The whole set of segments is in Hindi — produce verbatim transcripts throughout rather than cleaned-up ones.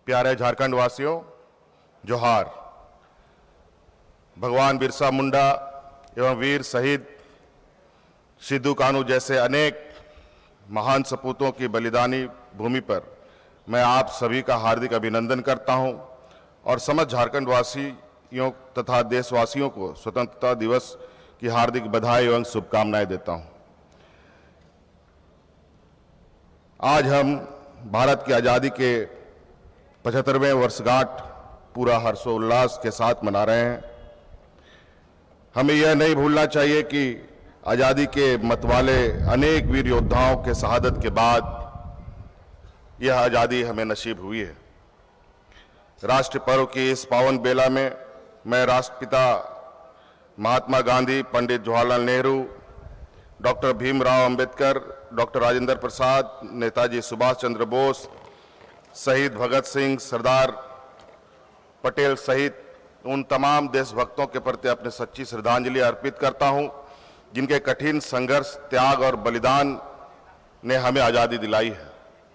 प्यारे झारखंड वासियों, जोहार। भगवान बिरसा मुंडा एवं वीर शहीद सिद्धू कान्हू जैसे अनेक महान सपूतों की बलिदानी भूमि पर मैं आप सभी का हार्दिक अभिनंदन करता हूं और समस्त झारखंड वासियों तथा देशवासियों को स्वतंत्रता दिवस की हार्दिक बधाई एवं शुभकामनाएं देता हूं। आज हम भारत की आज़ादी के पचहत्तरवें वर्षगांठ पूरा हर्षोल्लास के साथ मना रहे हैं। हमें यह नहीं भूलना चाहिए कि आज़ादी के मतवाले अनेक वीर योद्धाओं के शहादत के बाद यह आज़ादी हमें नसीब हुई है। राष्ट्र पर्व की इस पावन बेला में मैं राष्ट्रपिता महात्मा गांधी, पंडित जवाहरलाल नेहरू, डॉक्टर भीमराव अंबेडकर, डॉक्टर राजेंद्र प्रसाद, नेताजी सुभाष चंद्र बोस, शहीद भगत सिंह, सरदार पटेल सहित उन तमाम देशभक्तों के प्रति अपनी सच्ची श्रद्धांजलि अर्पित करता हूं, जिनके कठिन संघर्ष, त्याग और बलिदान ने हमें आज़ादी दिलाई है।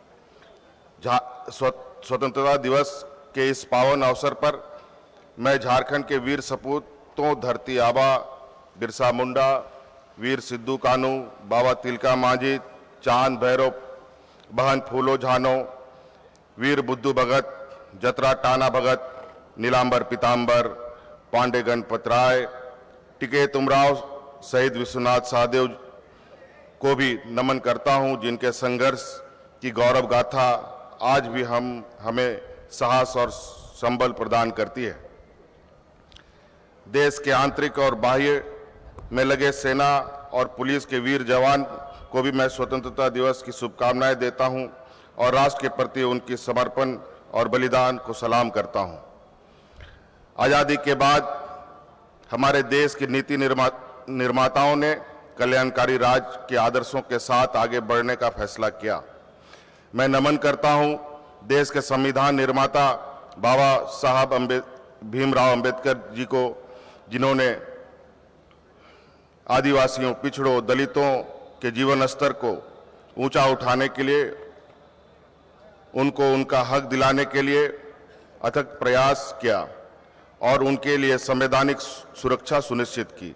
स्वतंत्रता दिवस के इस पावन अवसर पर मैं झारखंड के वीर सपूतों धरती आबा बिरसा मुंडा, वीर सिद्धू कान्हू, बाबा तिलका मांझी, चांद भैरव, बहन फूलो झानो, वीर बुद्धू भगत, जतरा टाना भगत, नीलांबर पीतांबर, पांडे गणपत राय, टिकेत उमराव, शहीद विश्वनाथ सहदेव को भी नमन करता हूं, जिनके संघर्ष की गौरव गाथा आज भी हम हमें साहस और संबल प्रदान करती है। देश के आंतरिक और बाह्य में लगे सेना और पुलिस के वीर जवान को भी मैं स्वतंत्रता दिवस की शुभकामनाएं देता हूं और राष्ट्र के प्रति उनकी समर्पण और बलिदान को सलाम करता हूं। आज़ादी के बाद हमारे देश की नीति निर्मा निर्माताओं ने कल्याणकारी राज्य के आदर्शों के साथ आगे बढ़ने का फैसला किया। मैं नमन करता हूं देश के संविधान निर्माता बाबा साहब अम्बे भीमराव अंबेडकर जी को, जिन्होंने आदिवासियों, पिछड़ों, दलितों के जीवन स्तर को ऊंचा उठाने के लिए, उनको उनका हक दिलाने के लिए अथक प्रयास किया और उनके लिए संवैधानिक सुरक्षा सुनिश्चित की।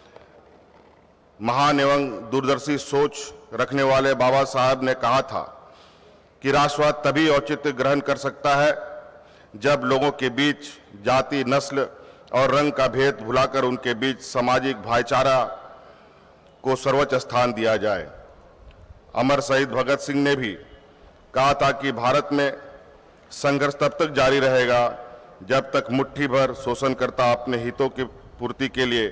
महान एवं दूरदर्शी सोच रखने वाले बाबा साहब ने कहा था कि राष्ट्रवाद तभी औचित्य ग्रहण कर सकता है जब लोगों के बीच जाति, नस्ल और रंग का भेद भुलाकर उनके बीच सामाजिक भाईचारा को सर्वोच्च स्थान दिया जाए। अमर शहीद भगत सिंह ने भी कहा था कि भारत में संघर्ष तब तक जारी रहेगा जब तक मुट्ठी भर शोषणकर्ता अपने हितों की पूर्ति के लिए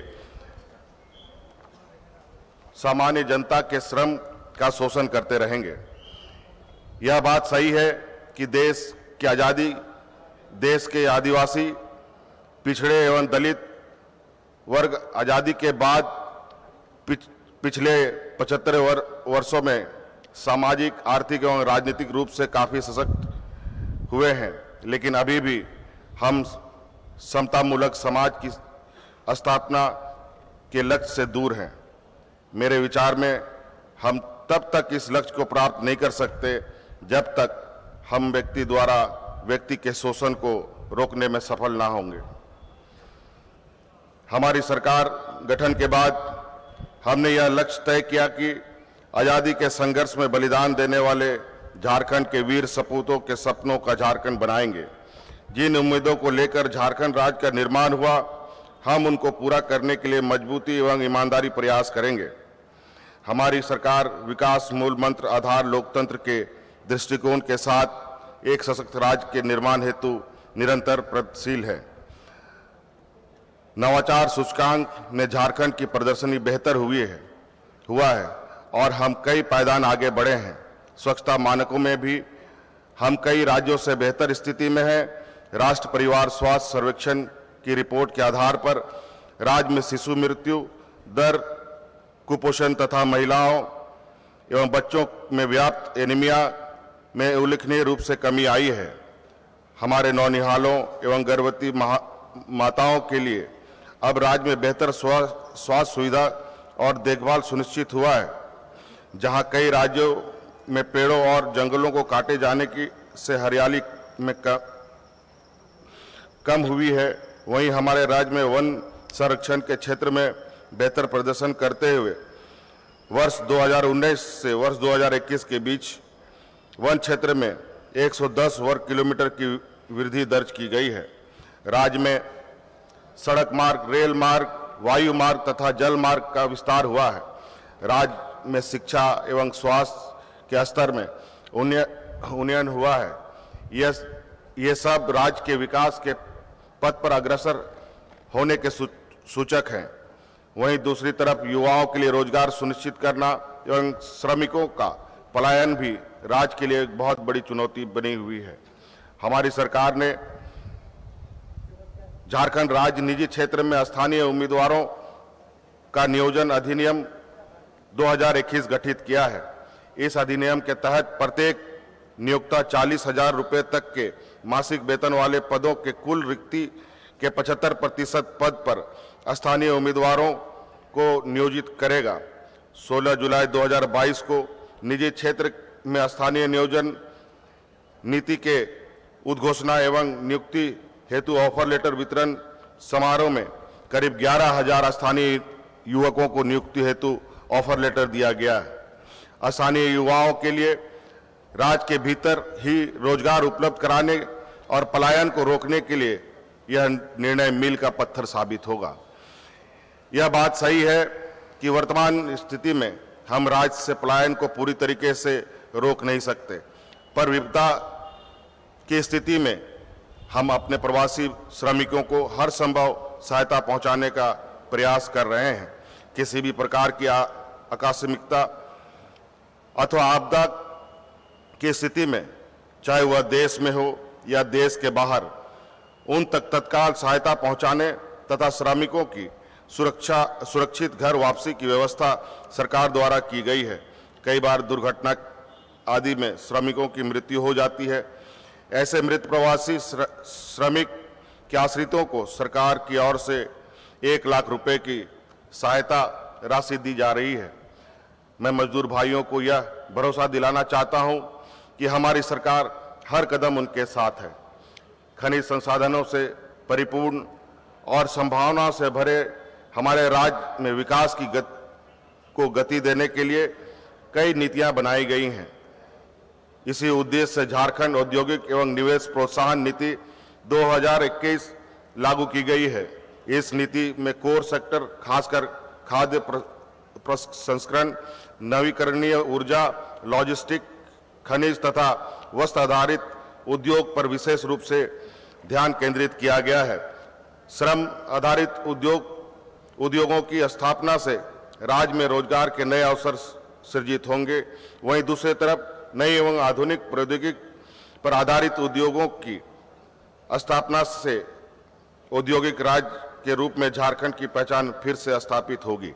सामान्य जनता के श्रम का शोषण करते रहेंगे। यह बात सही है कि देश की आज़ादी, देश के आदिवासी, पिछड़े एवं दलित वर्ग आज़ादी के बाद पिछ, पिछले पचहत्तर वर, वर्षों में सामाजिक, आर्थिक एवं राजनीतिक रूप से काफ़ी सशक्त हुए हैं, लेकिन अभी भी हम समतामूलक समाज की स्थापना के लक्ष्य से दूर हैं। मेरे विचार में हम तब तक इस लक्ष्य को प्राप्त नहीं कर सकते जब तक हम व्यक्ति द्वारा व्यक्ति के शोषण को रोकने में सफल ना होंगे। हमारी सरकार गठन के बाद हमने यह लक्ष्य तय किया कि आज़ादी के संघर्ष में बलिदान देने वाले झारखंड के वीर सपूतों के सपनों का झारखंड बनाएंगे। जिन उम्मीदों को लेकर झारखंड राज्य का निर्माण हुआ, हम उनको पूरा करने के लिए मजबूती एवं ईमानदारी प्रयास करेंगे। हमारी सरकार विकास मूल मंत्र आधार लोकतंत्र के दृष्टिकोण के साथ एक सशक्त राज्य के निर्माण हेतु निरंतर प्रयत्नशील है। नवाचार सूचकांक में झारखंड की प्रदर्शनी बेहतर हुई है हुआ है और हम कई पायदान आगे बढ़े हैं। स्वच्छता मानकों में भी हम कई राज्यों से बेहतर स्थिति में हैं। राष्ट्र परिवार स्वास्थ्य सर्वेक्षण की रिपोर्ट के आधार पर राज्य में शिशु मृत्यु दर, कुपोषण तथा महिलाओं एवं बच्चों में व्याप्त एनीमिया में उल्लेखनीय रूप से कमी आई है। हमारे नौनिहालों एवं गर्भवती माताओं के लिए अब राज्य में बेहतर स्वास्थ्य सुविधा और देखभाल सुनिश्चित हुआ है। जहां कई राज्यों में पेड़ों और जंगलों को काटे जाने की से हरियाली में कम हुई है, वहीं हमारे राज्य में वन संरक्षण के क्षेत्र में बेहतर प्रदर्शन करते हुए वर्ष दो हज़ार उन्नीस से वर्ष दो हज़ार इक्कीस के बीच वन क्षेत्र में एक सौ दस वर्ग किलोमीटर की वृद्धि दर्ज की गई है। राज्य में सड़क मार्ग, रेल मार्ग, वायु मार्ग तथा जल मार्ग का विस्तार हुआ है। राज्य में शिक्षा एवं स्वास्थ्य के स्तर में उन्नयन हुआ है। यह ये सब राज्य के विकास के पथ पर अग्रसर होने के सूचक हैं। वहीं दूसरी तरफ युवाओं के लिए रोजगार सुनिश्चित करना एवं श्रमिकों का पलायन भी राज्य के लिए एक बहुत बड़ी चुनौती बनी हुई है। हमारी सरकार ने झारखंड राज्य निजी क्षेत्र में स्थानीय उम्मीदवारों का नियोजन अधिनियम दो हज़ार इक्कीस गठित किया है। इस अधिनियम के तहत प्रत्येक नियोक्ता चालीस हजार रुपये तक के मासिक वेतन वाले पदों के कुल रिक्ति के पचहत्तर प्रतिशत पद पर स्थानीय उम्मीदवारों को नियोजित करेगा। सोलह जुलाई दो हज़ार बाईस को निजी क्षेत्र में स्थानीय नियोजन नीति के उद्घोषणा एवं नियुक्ति हेतु ऑफर लेटर वितरण समारोह में करीब ग्यारह हजार स्थानीय युवकों को नियुक्ति हेतु ऑफर लेटर दिया गया है। स्थानीय युवाओं के लिए राज्य के भीतर ही रोजगार उपलब्ध कराने और पलायन को रोकने के लिए यह निर्णय मील का पत्थर साबित होगा। यह बात सही है कि वर्तमान स्थिति में हम राज्य से पलायन को पूरी तरीके से रोक नहीं सकते, पर विपदा की स्थिति में हम अपने प्रवासी श्रमिकों को हर संभव सहायता पहुंचाने का प्रयास कर रहे हैं। किसी भी प्रकार की आकस्मिकता अथवा आपदा की स्थिति में, चाहे वह देश में हो या देश के बाहर, उन तक तत्काल सहायता पहुंचाने तथा श्रमिकों की सुरक्षा सुरक्षित घर वापसी की व्यवस्था सरकार द्वारा की गई है। कई बार दुर्घटना आदि में श्रमिकों की मृत्यु हो जाती है। ऐसे मृत प्रवासी श्रमिक के आश्रितों को सरकार की ओर से एक लाख रुपए की सहायता राशि दी जा रही है। मैं मजदूर भाइयों को यह भरोसा दिलाना चाहता हूं कि हमारी सरकार हर कदम उनके साथ है। खनिज संसाधनों से परिपूर्ण और संभावना से भरे हमारे राज्य में विकास की गति को गति देने के लिए कई नीतियां बनाई गई हैं। इसी उद्देश्य से झारखंड औद्योगिक एवं निवेश प्रोत्साहन नीति दो हज़ार इक्कीस लागू की गई है। इस नीति में कोर सेक्टर, खासकर खाद्य प्रसंस्करण, नवीकरणीय ऊर्जा, लॉजिस्टिक, खनिज तथा वस्त्र आधारित उद्योग पर विशेष रूप से ध्यान केंद्रित किया गया है। श्रम आधारित उद्योग उद्योगों की स्थापना से राज्य में रोजगार के नए अवसर सृजित होंगे। वहीं दूसरी तरफ नई एवं आधुनिक प्रौद्योगिकी पर आधारित उद्योगों की स्थापना से औद्योगिक राज्य के रूप में झारखंड की पहचान फिर से स्थापित होगी।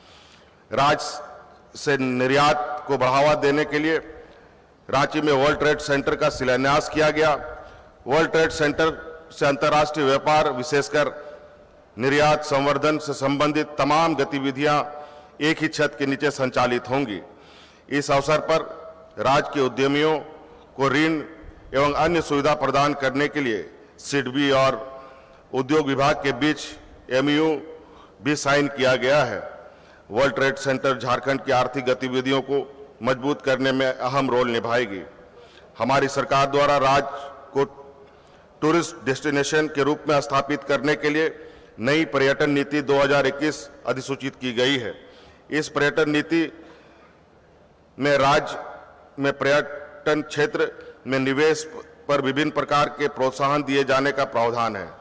राज्य से निर्यात को बढ़ावा देने के लिए रांची में वर्ल्ड ट्रेड सेंटर का शिलान्यास किया गया। वर्ल्ड ट्रेड सेंटर से अंतर्राष्ट्रीय व्यापार, विशेषकर निर्यात संवर्धन से संबंधित तमाम गतिविधियां एक ही छत के नीचे संचालित होंगी। इस अवसर पर राज्य के उद्यमियों को ऋण एवं अन्य सुविधा प्रदान करने के लिए सिडबी और उद्योग विभाग के बीच एमयू भी साइन किया गया है। वर्ल्ड ट्रेड सेंटर झारखंड की आर्थिक गतिविधियों को मजबूत करने में अहम रोल निभाएगी। हमारी सरकार द्वारा राज्य को टूरिस्ट डेस्टिनेशन के रूप में स्थापित करने के लिए नई पर्यटन नीति दो हज़ार इक्कीस अधिसूचित की गई है। इस पर्यटन नीति में राज्य में पर्यटन क्षेत्र में निवेश पर विभिन्न प्रकार के प्रोत्साहन दिए जाने का प्रावधान है।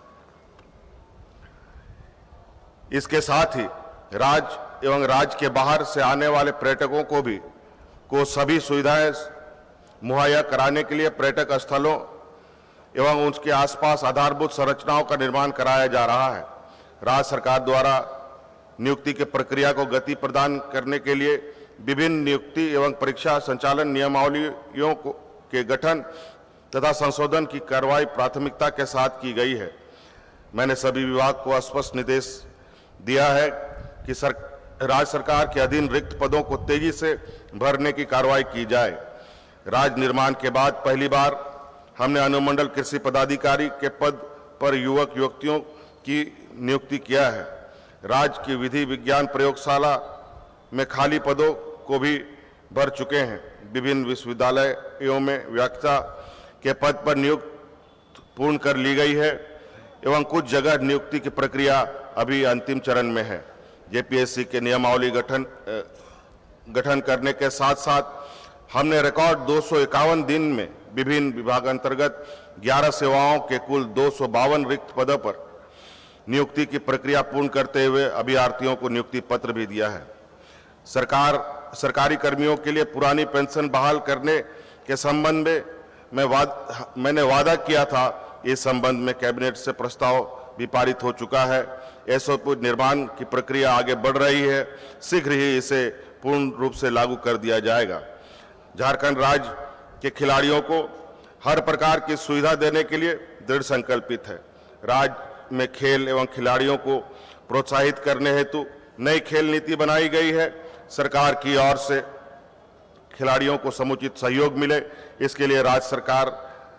इसके साथ ही राज्य एवं राज्य के बाहर से आने वाले पर्यटकों को भी को सभी सुविधाएं मुहैया कराने के लिए पर्यटक स्थलों एवं उसके आसपास आधारभूत संरचनाओं का निर्माण कराया जा रहा है। राज्य सरकार द्वारा नियुक्ति की प्रक्रिया को गति प्रदान करने के लिए विभिन्न नियुक्ति एवं परीक्षा संचालन नियमावलियों के गठन तथा संशोधन की कार्रवाई प्राथमिकता के साथ की गई है। मैंने सभी विभाग को स्पष्ट निर्देश दिया है कि सर, राज्य सरकार के अधीन रिक्त पदों को तेजी से भरने की कार्रवाई की जाए। राज्य निर्माण के बाद पहली बार हमने अनुमंडल कृषि पदाधिकारी के पद पर युवक युवतियों की नियुक्ति किया है। राज्य की विधि विज्ञान प्रयोगशाला में खाली पदों को भी भर चुके हैं। विभिन्न विश्वविद्यालयों में व्याख्याता के पद पर नियुक्ति पूर्ण कर ली गई है एवं कुछ जगह नियुक्ति की प्रक्रिया अभी अंतिम चरण में है। जेपीएससी के नियमावली गठन गठन करने के साथ साथ हमने रिकॉर्ड दो सौ इक्यावन दिन में विभिन्न विभाग अंतर्गत ग्यारह सेवाओं के कुल दो सौ बावन रिक्त पदों पर नियुक्ति की प्रक्रिया पूर्ण करते हुए अभ्यर्थियों को नियुक्ति पत्र भी दिया है। सरकार सरकारी कर्मियों के लिए पुरानी पेंशन बहाल करने के संबंध में मैं वाद, मैंने वादा किया था। इस संबंध में कैबिनेट से प्रस्ताव भी पारित हो चुका है। एसओपी निर्माण की प्रक्रिया आगे बढ़ रही है। शीघ्र ही इसे पूर्ण रूप से लागू कर दिया जाएगा। झारखंड राज्य के खिलाड़ियों को हर प्रकार की सुविधा देने के लिए दृढ़ संकल्पित है। राज्य में खेल एवं खिलाड़ियों को प्रोत्साहित करने हेतु नई खेल नीति बनाई गई है। सरकार की ओर से खिलाड़ियों को समुचित सहयोग मिले, इसके लिए राज्य सरकार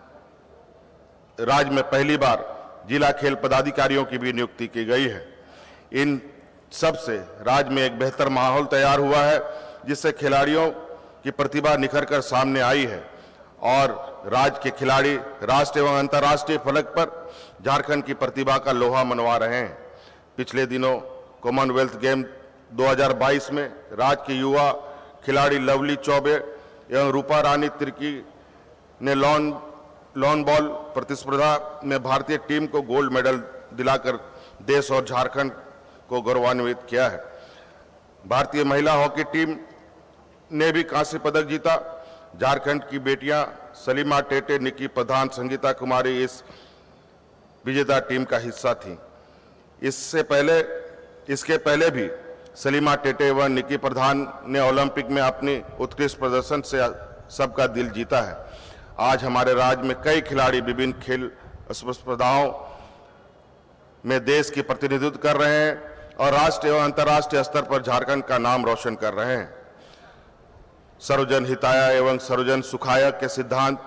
राज्य में पहली बार जिला खेल पदाधिकारियों की भी नियुक्ति की गई है। इन सब से राज्य में एक बेहतर माहौल तैयार हुआ है, जिससे खिलाड़ियों की प्रतिभा निखर कर सामने आई है और राज्य के खिलाड़ी राष्ट्रीय एवं अंतर्राष्ट्रीय फलक पर झारखंड की प्रतिभा का लोहा मनवा रहे हैं। पिछले दिनों कॉमनवेल्थ गेम दो हज़ार बाईस में राज्य के युवा खिलाड़ी लवली चौबे एवं रूपा रानी तिर्की ने लॉन लॉन बॉल प्रतिस्पर्धा में भारतीय टीम को गोल्ड मेडल दिलाकर देश और झारखंड को गौरवान्वित किया है। भारतीय महिला हॉकी टीम ने भी कांस्य पदक जीता। झारखंड की बेटियां सलीमा टेटे, निकी प्रधान, संगीता कुमारी इस विजेता टीम का हिस्सा थीं। इससे पहले इसके पहले भी सलीमा टेटे व निकी प्रधान ने ओलंपिक में अपनी उत्कृष्ट प्रदर्शन से सबका दिल जीता है। आज हमारे राज्य में कई खिलाड़ी विभिन्न खेल स्पर्धाओं में देश की प्रतिनिधित्व कर रहे हैं और राष्ट्रीय एवं अंतर्राष्ट्रीय स्तर पर झारखंड का नाम रोशन कर रहे हैं। सर्वजन हिताय एवं सर्वजन सुखाय के सिद्धांत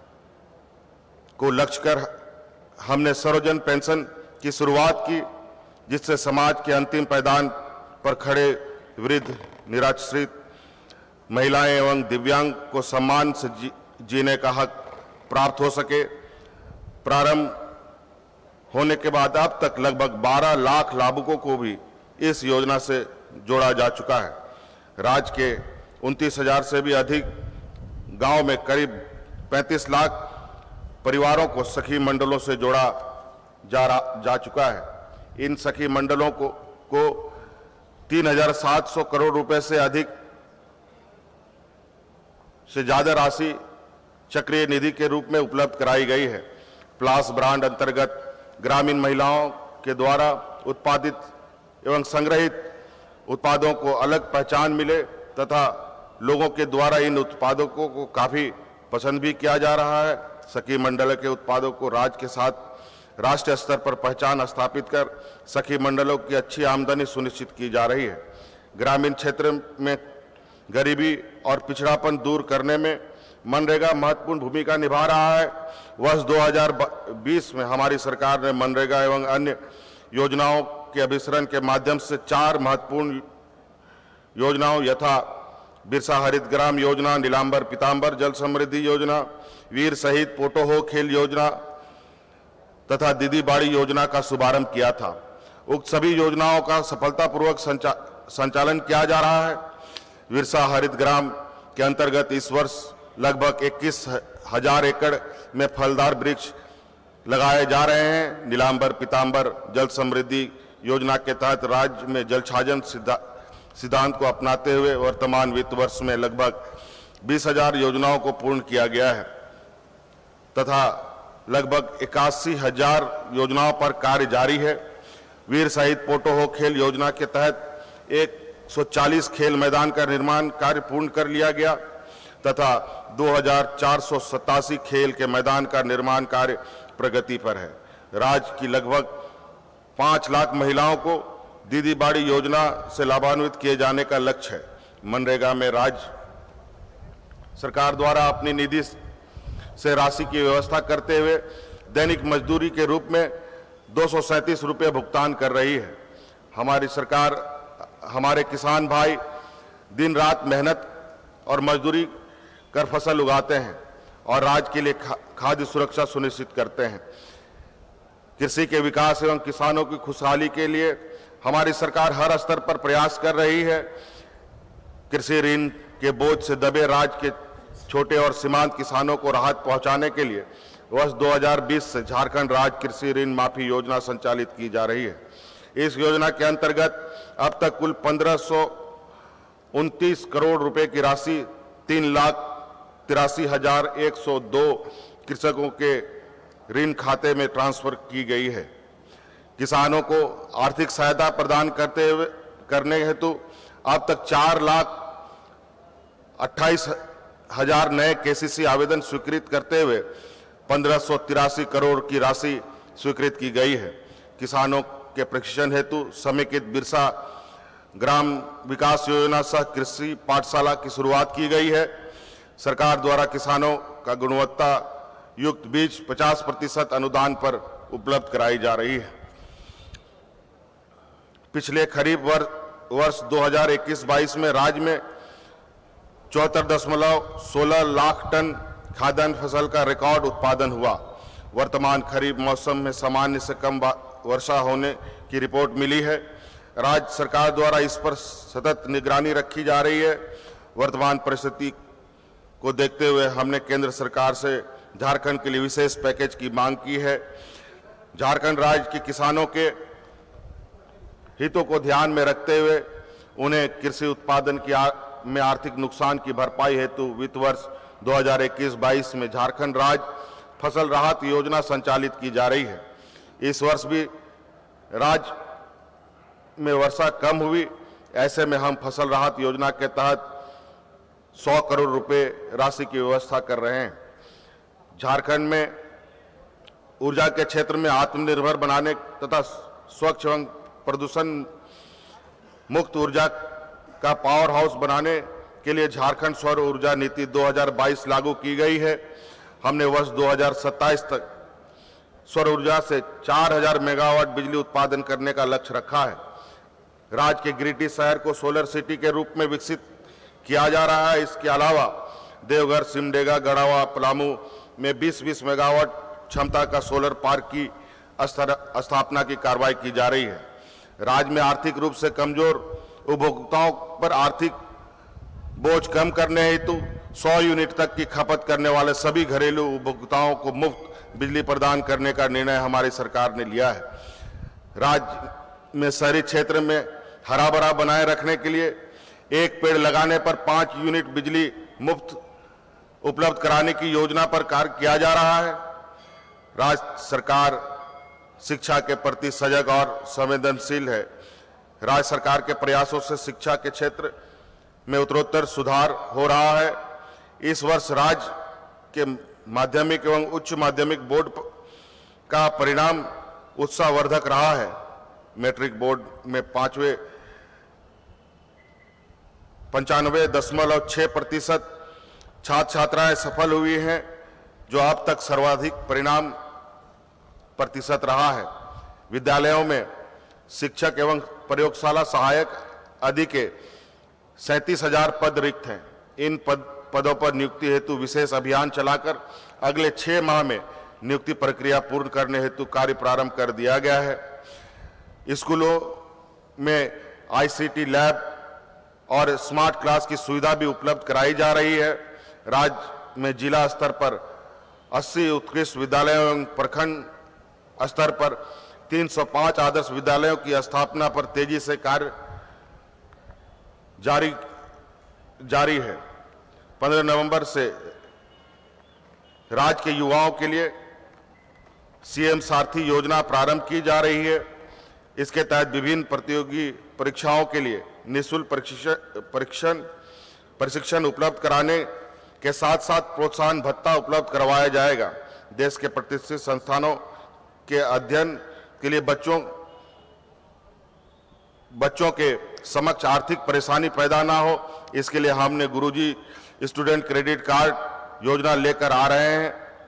को लक्ष्य कर हमने सर्वजन पेंशन की शुरुआत की, जिससे समाज के अंतिम पायदान पर खड़े वृद्ध, निराश्रित, महिलाएं एवं दिव्यांग को सम्मान से जी, जीने का हक प्राप्त हो सके। प्रारंभ होने के बाद अब तक लगभग बारह लाख लाभुकों को भी इस योजना से जोड़ा जा चुका है। राज्य के उनतीस हजार से भी अधिक गांव में करीब पैंतीस लाख परिवारों को सखी मंडलों से जोड़ा जा रहा जा चुका है। इन सखी मंडलों को को तीन हजार सात सौ करोड़ रुपए से अधिक से ज्यादा राशि चक्रीय निधि के रूप में उपलब्ध कराई गई है। प्लास ब्रांड अंतर्गत ग्रामीण महिलाओं के द्वारा उत्पादित एवं संग्रहित उत्पादों को अलग पहचान मिले तथा लोगों के द्वारा इन उत्पादों को काफी पसंद भी किया जा रहा है। सखी मंडल के उत्पादों को राज्य के साथ राष्ट्रीय स्तर पर पहचान स्थापित कर सखी मंडलों की अच्छी आमदनी सुनिश्चित की जा रही है। ग्रामीण क्षेत्र में गरीबी और पिछड़ापन दूर करने में मनरेगा महत्वपूर्ण भूमिका निभा रहा है। वर्ष दो हज़ार बीस में हमारी सरकार ने मनरेगा एवं अन्य योजनाओं के अभिसरण के माध्यम से चार महत्वपूर्ण योजनाओं यथा बिरसा हरित ग्राम योजना, नीलांबर पीतांबर जल समृद्धि योजना, वीर शहीद पोटोहो खेल योजना तथा दीदी बाड़ी योजना का शुभारंभ किया था। उक्त सभी योजनाओं का सफलतापूर्वक संचा, संचालन किया जा रहा है। बिरसा हरित ग्राम के अंतर्गत इस वर्ष लगभग इक्कीस हजार एकड़ में फलदार वृक्ष लगाए जा रहे हैं। नीलांबर पीतांबर जल समृद्धि योजना के तहत राज्य में जल छाजन सिद्धांत को अपनाते हुए वर्तमान वित्त वर्ष में लगभग बीस हजार योजनाओं को पूर्ण किया गया है तथा लगभग इक्यासी हजार योजनाओं पर कार्य जारी है। वीर शहीद पोटोहो खेल योजना के तहत एक सौ चालीस खेल मैदान का निर्माण कार्य पूर्ण कर लिया गया तथा दो हजार चार सौ सतासी खेल के मैदान का निर्माण कार्य प्रगति पर है। राज्य की लगभग पांच लाख महिलाओं को दीदी बाड़ी योजना से लाभान्वित किए जाने का लक्ष्य है। मनरेगा में राज्य सरकार द्वारा अपनी निधि से राशि की व्यवस्था करते हुए दैनिक मजदूरी के रूप में दो सौ सैंतीस रुपये भुगतान कर रही है। हमारी सरकार हमारे किसान भाई दिन रात मेहनत और मजदूरी कर फसल उगाते हैं और राज्य के लिए खा, खाद्य सुरक्षा सुनिश्चित करते हैं। कृषि के विकास एवं किसानों की खुशहाली के लिए हमारी सरकार हर स्तर पर प्रयास कर रही है। कृषि ऋण के बोझ से दबे राज्य के छोटे और सीमांत किसानों को राहत पहुंचाने के लिए वर्ष दो हज़ार बीस से झारखंड राज्य कृषि ऋण माफी योजना संचालित की जा रही है। इस योजना के अंतर्गत अब तक कुल पंद्रह सौ उनतीस करोड़ रुपए की राशि तीन लाख तिरासी हजार एक सौ दो कृषकों के ऋण खाते में ट्रांसफर की गई है। किसानों को आर्थिक सहायता प्रदान करते हुए करने हेतु अब तक चार लाख अट्ठाईस हजार नए केसीसी आवेदन स्वीकृत करते हुए पंद्रह सौ तिरासी करोड़ की राशि स्वीकृत की गई है। किसानों के प्रशिक्षण हेतु समेकित बिरसा ग्राम विकास योजना सह कृषि पाठशाला की शुरुआत की गई है। सरकार द्वारा किसानों का गुणवत्ता युक्त बीज पचास प्रतिशत अनुदान पर उपलब्ध कराई जा रही है। पिछले खरीफ वर्ष वर्ष दो हज़ार इक्कीस बाईस में राज्य में चौहत्तर दशमलव सोलह लाख टन खाद्यान्न फसल का रिकॉर्ड उत्पादन हुआ। वर्तमान खरीफ मौसम में सामान्य से कम वर्षा होने की रिपोर्ट मिली है। राज्य सरकार द्वारा इस पर सतत निगरानी रखी जा रही है। वर्तमान परिस्थिति को देखते हुए हमने केंद्र सरकार से झारखंड के लिए विशेष पैकेज की मांग की है। झारखंड राज्य के किसानों के हितों को ध्यान में रखते हुए उन्हें कृषि उत्पादन की आ, में आर्थिक नुकसान की भरपाई हेतु वित्त वर्ष दो हज़ार इक्कीस बाईस में झारखंड राज्य फसल राहत योजना संचालित की जा रही है। इस वर्ष भी राज्य में वर्षा कम हुई, ऐसे में हम फसल राहत योजना के तहत सौ करोड़ रुपए राशि की व्यवस्था कर रहे हैं। झारखंड में ऊर्जा के क्षेत्र में आत्मनिर्भर बनाने तथा स्वच्छ एवं प्रदूषण मुक्त ऊर्जा का पावर हाउस बनाने के लिए झारखंड सौर ऊर्जा नीति दो हज़ार बाईस लागू की गई है। हमने वर्ष दो हज़ार सत्ताईस तक सौर ऊर्जा से चार हज़ार मेगावाट बिजली उत्पादन करने का लक्ष्य रखा है। राज्य के गिरिडीह शहर को सोलर सिटी के रूप में विकसित किया जा रहा है। इसके अलावा देवघर, सिमडेगा, गढ़वा, पलामू में बीस बीस मेगावाट क्षमता का सोलर पार्क की स्थापना की कार्रवाई की जा रही है। राज्य में आर्थिक रूप से कमजोर उपभोक्ताओं पर आर्थिक बोझ कम करने हेतु सौ यूनिट तक की खपत करने वाले सभी घरेलू उपभोक्ताओं को मुफ्त बिजली प्रदान करने का निर्णय हमारी सरकार ने लिया है। राज्य में शहरी क्षेत्र में हरा भरा बनाए रखने के लिए एक पेड़ लगाने पर पांच यूनिट बिजली मुफ्त उपलब्ध कराने की योजना पर कार्य किया जा रहा है। राज्य सरकार शिक्षा के प्रति सजग और संवेदनशील है। राज्य सरकार के प्रयासों से शिक्षा के क्षेत्र में उत्तरोत्तर सुधार हो रहा है। इस वर्ष राज्य के माध्यमिक एवं उच्च माध्यमिक बोर्ड का परिणाम उत्साहवर्धक रहा है। मैट्रिक बोर्ड में पांचवे पंचानवे दशमलव छह प्रतिशत छात्र छात्राएं सफल हुई हैं, जो अब तक सर्वाधिक परिणाम प्रतिशत रहा है। विद्यालयों में शिक्षक एवं प्रयोगशाला सहायक आदि के सैंतीस हजार पद रिक्त हैं। इन पद पदों पर नियुक्ति हेतु विशेष अभियान चलाकर अगले छह माह में नियुक्ति प्रक्रिया पूर्ण करने हेतु कार्य प्रारंभ कर दिया गया है। स्कूलों में आईसीटी लैब और स्मार्ट क्लास की सुविधा भी उपलब्ध कराई जा रही है। राज्य में जिला स्तर पर अस्सी उत्कृष्ट विद्यालयों एवं प्रखंड स्तर पर तीन सौ पाँच आदर्श विद्यालयों की स्थापना पर तेजी से कार्य जारी जारी है। पंद्रह नवंबर से राज्य के युवाओं के लिए सीएम सारथी योजना प्रारंभ की जा रही है। इसके तहत विभिन्न प्रतियोगी परीक्षाओं के लिए निःशुल्क प्रशिक्षण प्रशिक्षण उपलब्ध कराने के साथ साथ प्रोत्साहन भत्ता उपलब्ध करवाया जाएगा। देश के प्रतिष्ठित संस्थानों के अध्ययन के लिए बच्चों बच्चों के समक्ष आर्थिक परेशानी पैदा ना हो, इसके लिए हमने गुरुजी स्टूडेंट क्रेडिट कार्ड योजना लेकर आ रहे हैं।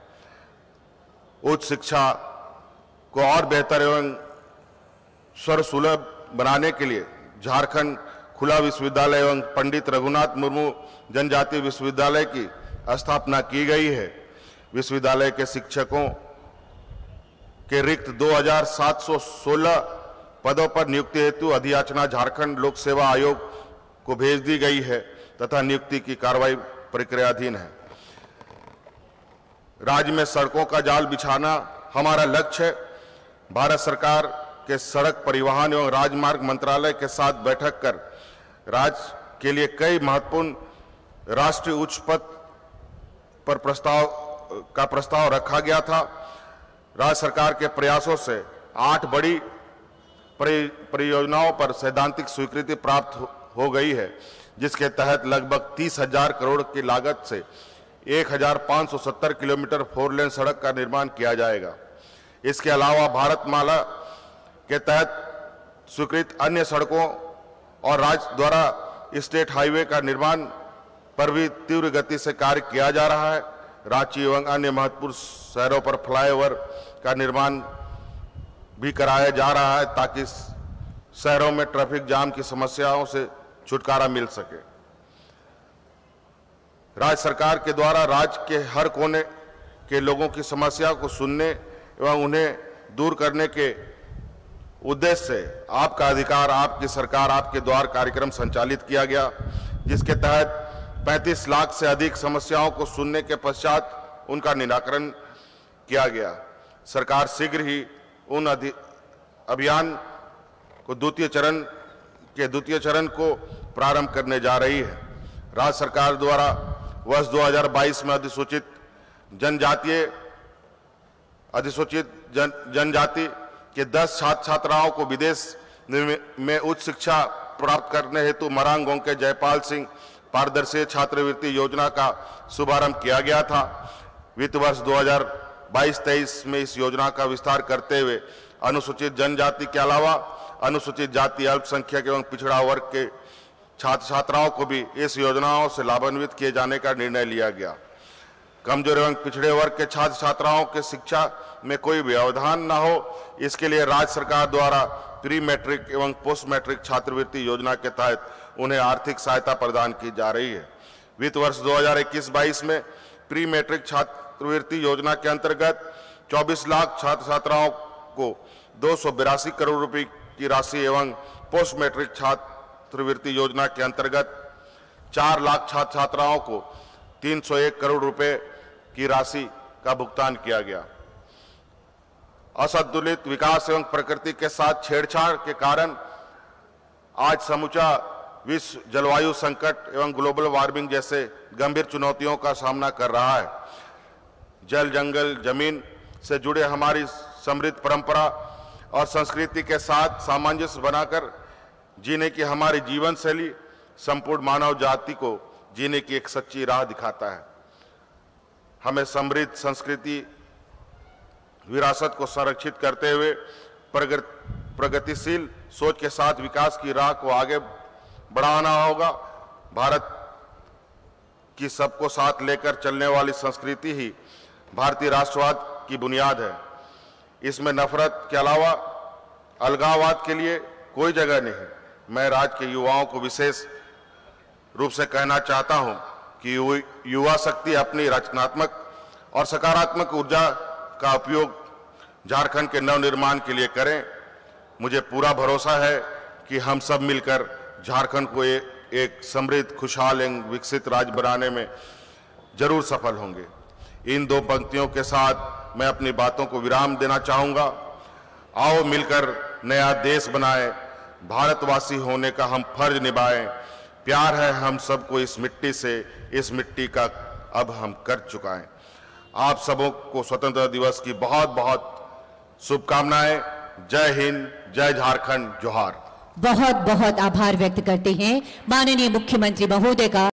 उच्च शिक्षा को और बेहतर एवं सर्वसुलभ बनाने के लिए झारखंड खुला विश्वविद्यालय एवं पंडित रघुनाथ मुर्मू जनजातीय विश्वविद्यालय की स्थापना की गई है। विश्वविद्यालय के शिक्षकों के रिक्त दो हजार सात सौ सोलह पदों पर नियुक्ति हेतु अधियाचना झारखंड लोक सेवा आयोग को भेज दी गई है तथा नियुक्ति की कार्रवाई प्रक्रियाधीन है। राज्य में सड़कों का जाल बिछाना हमारा लक्ष्य है। भारत सरकार के सड़क परिवहन एवं राजमार्ग मंत्रालय के साथ बैठक कर राज्य के लिए कई महत्वपूर्ण राष्ट्रीय उच्च पथ पर प्रस्ताव का प्रस्ताव रखा गया था। राज्य सरकार के प्रयासों से आठ बड़ी परियोजनाओं पर सैद्धांतिक स्वीकृति प्राप्त हो गई है, जिसके तहत लगभग तीस हजार करोड़ की लागत से एक हजार पाँच सौ सत्तर किलोमीटर फोर लेन सड़क का निर्माण किया जाएगा। इसके अलावा भारतमाला के तहत स्वीकृत अन्य सड़कों और राज्य द्वारा स्टेट हाईवे का निर्माण पर भी तीव्र गति से कार्य किया जा रहा है। रांची एवं अन्य महत्वपूर्ण शहरों पर फ्लाईओवर का निर्माण भी कराया जा रहा है ताकि शहरों में ट्रैफिक जाम की समस्याओं से छुटकारा मिल सके। राज्य सरकार के द्वारा राज्य के हर कोने के लोगों की समस्या को सुनने एवं उन्हें दूर करने के उद्देश्य से आपका अधिकार, आपकी सरकार, आपके द्वार कार्यक्रम संचालित किया गया, जिसके तहत पैंतीस लाख से अधिक समस्याओं को सुनने के पश्चात उनका निराकरण किया गया। सरकार शीघ्र ही उन अभियान को द्वितीय चरण के द्वितीय चरण को प्रारंभ करने जा रही है। राज्य सरकार द्वारा वर्ष दो हजार बाईस में अधिसूचित जनजातीय अधिसूचित जन जनजाति के दस छात्र छात्राओं को विदेश में उच्च शिक्षा प्राप्त करने हेतु मरांग गांव के जयपाल सिंह पारदर्शी छात्रवृत्ति योजना का शुभारंभ किया गया था। वित्त वर्ष दो हजार बाईस तेईस में इस योजना का विस्तार करते हुए अनुसूचित जनजाति के अलावा अनुसूचित जाति, अल्पसंख्यक एवं पिछड़ा वर्ग के छात्र छात्राओं को भी इस योजनाओं से लाभान्वित किए जाने का निर्णय लिया गया। कमजोर एवं पिछड़े वर्ग के छात्र छात्राओं के शिक्षा में कोई व्यवधान न हो, इसके लिए राज्य सरकार द्वारा प्री मैट्रिक एवं पोस्ट मैट्रिक छात्रवृत्ति योजना के तहत उन्हें आर्थिक सहायता प्रदान की जा रही है। वित्त वर्ष दो हजार इक्कीस बाईस में प्री मैट्रिक छात्रवृत्ति योजना के अंतर्गत चौबीस लाख छात्र छात्राओं को दो सौ बिरासी करोड़ रुपए की राशि एवं पोस्ट मैट्रिक छात्रवृत्ति योजना के अंतर्गत चार लाख छात्र छात्राओं को तीन सौ एक करोड़ रुपए की राशि का भुगतान किया गया। असंतुलित विकास एवं प्रकृति के साथ छेड़छाड़ के कारण आज समूचा विश्व जलवायु संकट एवं ग्लोबल वार्मिंग जैसे गंभीर चुनौतियों का सामना कर रहा है। जल, जंगल, जमीन से जुड़े हमारी समृद्ध परंपरा और संस्कृति के साथ सामंजस्य बनाकर जीने की हमारी जीवन शैली संपूर्ण मानव जाति को जीने की एक सच्ची राह दिखाता है। हमें समृद्ध संस्कृति विरासत को संरक्षित करते हुए प्रगतिशील सोच के साथ विकास की राह को आगे बढ़ाना होगा। भारत की सबको साथ लेकर चलने वाली संस्कृति ही भारतीय राष्ट्रवाद की बुनियाद है। इसमें नफरत के अलावा अलगाववाद के लिए कोई जगह नहीं। मैं राज्य के युवाओं को विशेष रूप से कहना चाहता हूं कि युवा शक्ति अपनी रचनात्मक और सकारात्मक ऊर्जा का उपयोग झारखंड के नवनिर्माण के लिए करें। मुझे पूरा भरोसा है कि हम सब मिलकर झारखंड को ए, एक समृद्ध, खुशहाल एवं विकसित राज्य बनाने में जरूर सफल होंगे। इन दो पंक्तियों के साथ मैं अपनी बातों को विराम देना चाहूंगा। आओ मिलकर नया देश बनाएं, भारतवासी होने का हम फर्ज निभाएं। प्यार है हम सबको इस मिट्टी से, इस मिट्टी का अब हम कर चुकाएं। आप सबों को स्वतंत्रता दिवस की बहुत बहुत शुभकामनाएं। जय हिंद, जय झारखंड, जोहार। बहुत बहुत आभार व्यक्त करते हैं माननीय मुख्यमंत्री महोदय का।